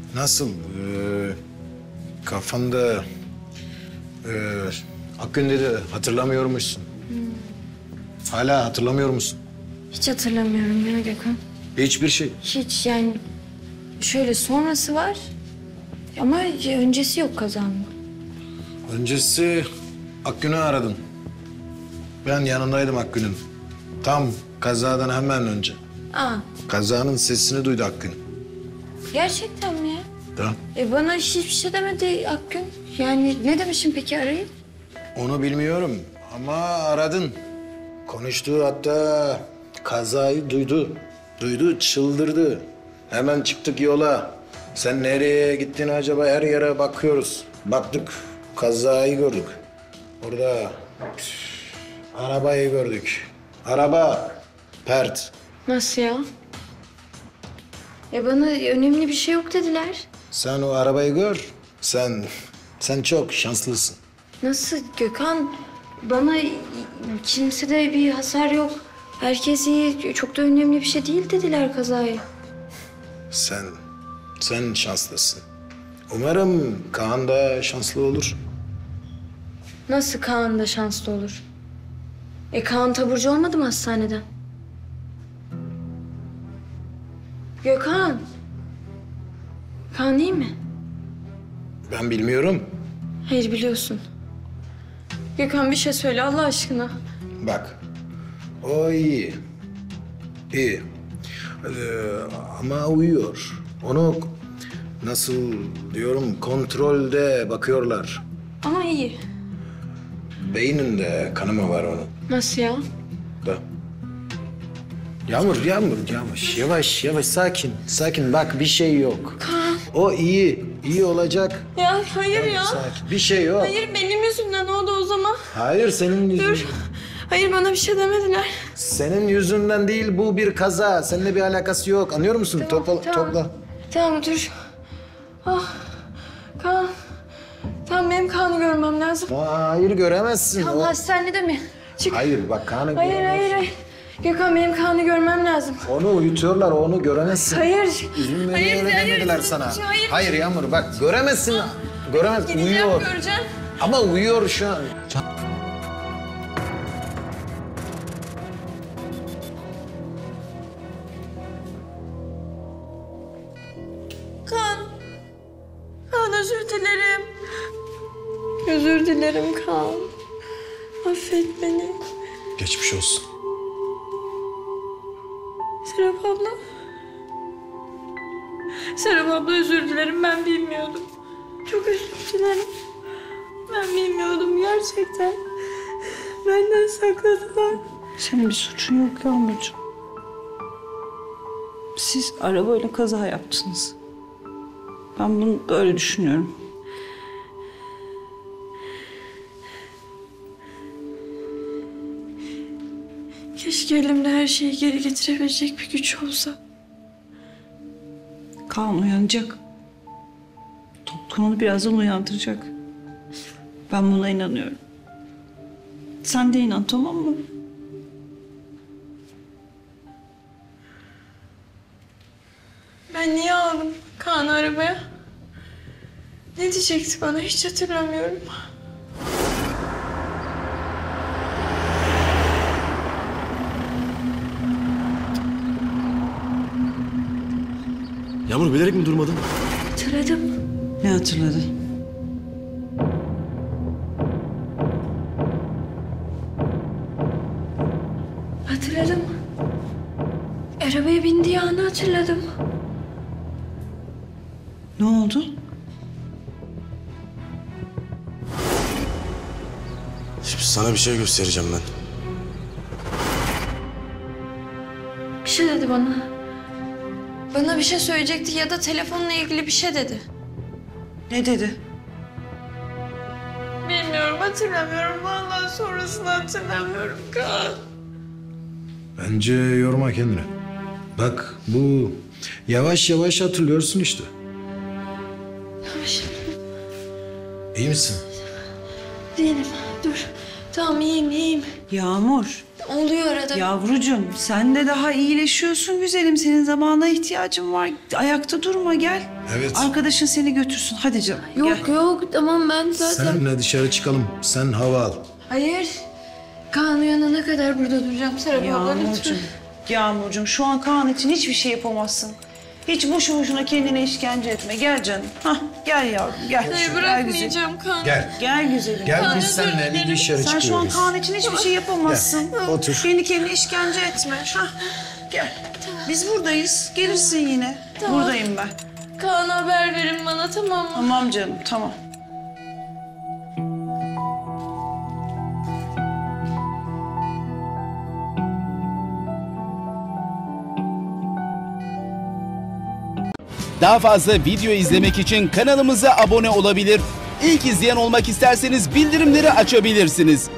Nasıl? Kafanda Akgün dedi, hatırlamıyormuşsun. Hala hatırlamıyor musun? Hiç hatırlamıyorum ya Gökhan. Hiçbir şey. Hiç yani şöyle sonrası var ama öncesi yok kazanın. Öncesi Akgün'ü aradın. Ben yanındaydım Akgün'ün. Tam kazadan hemen önce. Aa, Kazanın sesini duydu Akgün. gerçekten mi ya? Tamam. Bana hiçbir şey demedi Akgün. Yani ne demişim peki arayıp? Onu bilmiyorum ama aradın. Konuştu, hatta kazayı duydu. Duydu, çıldırdı. Hemen çıktık yola. Sen nereye gittin acaba? Her yere bakıyoruz. Baktık, kazayı gördük. Orada arabayı gördük. Araba pert. Nasıl ya? Bana önemli bir şey yok dediler. Sen o arabayı gör. Sen çok şanslısın. Nasıl Gökhan? Bana kimsede bir hasar yok. Herkes iyi. Çok da önemli bir şey değil dediler kazayı. Sen şanslısın. Umarım Kaan da şanslı olur. Nasıl Kaan da şanslı olur? Kaan taburcu olmadı mı hastaneden? Gökhan. Kaan iyi mi? Ben bilmiyorum. Hayır biliyorsun. Gökhan bir şey söyle Allah aşkına. Bak, o iyi. İyi. Ama uyuyor. Onu nasıl diyorum, kontrolde bakıyorlar. Ama iyi. Beyninde kanama var onun Nasıl ya? da. Yağmur, yavaş, sakin. Bak, bir şey yok. Kaan. O iyi olacak. Ya hayır ya. Sakin, bir şey yok. Hayır benim yüzümden oldu o zaman. Hayır, senin yüzünden. Dur. Hayır bana bir şey demediler. Senin yüzünden değil, bu bir kaza. Seninle bir alakası yok. Anlıyor musun? Topla. Tamam dur. Ah Kaan. Tamam benim Kaan'ı görmem lazım. Hayır, göremezsin. Tam hastanede mi? Çık. Hayır, bak Kaan'ı Hayır. Gökhan benim Kaan'ı görmem lazım. Onu uyutuyorlar, onu göremezsin. Hayır. Üzülmeni Hayır, öyle hayır. demediler sana. Hayır. Hayır Yağmur, bak göremezsin. Göremez, Gideceğim uyuyor. göreceğim. Ama uyuyor şu an. Kaan. Kaan özür dilerim. Özür dilerim Kaan. Affet beni. Geçmiş olsun. Serap abla. Serap abla özür dilerim ben bilmiyordum. Çok özür dilerim. Ben bilmiyordum gerçekten. Benden sakladılar. Senin bir suçun yok Yağmurcuğum. Siz arabayla kaza yaptınız. Ben bunu böyle düşünüyorum. Keşke elimde her şeyi geri getirebilecek bir güç olsa. Kaan uyanacak. Doktor onu birazdan uyandıracak. Ben buna inanıyorum. Sen de inan, tamam mı? Ben niye aldım Kaan'ı arabaya? Ne diyecekti bana hiç hatırlamıyorum. Yağmur, bilerek mi durmadın? Hatırladım. Ne hatırladın? Hatırladım. Arabaya bindiği anı hatırladım. Ne oldu? Şimdi sana bir şey göstereceğim ben. Bir şey dedi bana. Bana bir şey söyleyecekti ya da telefonla ilgili bir şey dedi. Ne dedi? Bilmiyorum, hatırlamıyorum. Vallahi sonrasını hatırlamıyorum Kaan. Bence yorma kendini. Bak, bu yavaş hatırlıyorsun işte. Yavaş. İyi misin? Değilim. Dur. Tamam iyiyim. Yağmur. oluyor arada. Yavrucuğum sen de daha iyileşiyorsun güzelim. Senin zamana ihtiyacın var. Ayakta durma gel. Evet. Arkadaşın seni götürsün. Hadi canım Yok gel. yok tamam ben zaten. Seninle dışarı çıkalım. Sen hava al. Hayır. Kaan uyanana kadar burada duracağım Serap abla lütfen. Yağmurcuğum, Yağmurcuğum şu an Kaan için hiçbir şey yapamazsın. Hiç boşu boşuna kendine işkence etme. Gel canım. Hah, gel yavrum gel. Hayır Gel güzelim. bırakmayacağım Kaan. Gel. Gel güzelim. Gel biz özür seninle bir dilerim. dışarı Sen şu an çıkıyoruz. Kaan için hiçbir şey yapamazsın. Gel, otur. Kendi kendine işkence etme. Hah, gel. Biz buradayız. Gelirsin yine. Tamam. Buradayım ben. Kaan haber verin bana tamam mı? Tamam canım, tamam. Daha fazla video izlemek için kanalımıza abone olabilir. İlk izleyen olmak isterseniz bildirimleri açabilirsiniz.